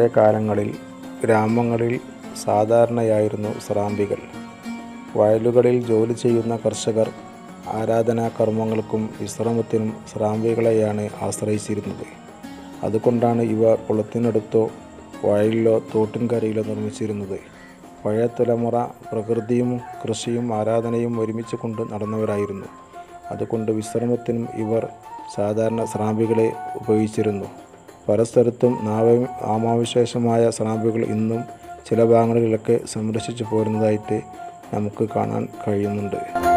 പഴയ കാലങ്ങളിൽ ഗ്രാമങ്ങളിൽ സാധാരണയായിരുന്നു സ്രാമ്പികൾ. വയലുകളിൽ ജോലി ചെയ്യുന്ന കർഷകർ ആരാധനാ കർമ്മങ്ങൾക്കും വിശ്രമത്തിനും സ്രാമ്പികളെയാണ് ആശ്രയിച്ചിരുന്നത്. അതുകൊണ്ടാണ് ഇവ കുളത്തിനടുത്തോ വയലിലോ തോട്ടിൻകരയിലോ നിർമ്മിച്ചിരുന്നത്. പഴയ തലമുറ പ്രകൃതിയും കൃഷിയും ആരാധനയും ഒരുമിച്ച് കൊണ്ട് നടന്നവരായിരുന്നു. അതുകൊണ്ട് വിശ്രമത്തിനും ഇവർ സാധാരണ സ്രാമ്പികളെ ഉപയോഗിച്ചിരുന്നു. പല സ്ഥലത്തും നാമാവിശേഷമായ സ്രാമ്പികൾ ഇന്നും ചില ഭാഗങ്ങളിലൊക്കെ സംരക്ഷിച്ചു പോരുന്നതായിട്ട് നമുക്ക് കാണാൻ കഴിയുന്നുണ്ട്.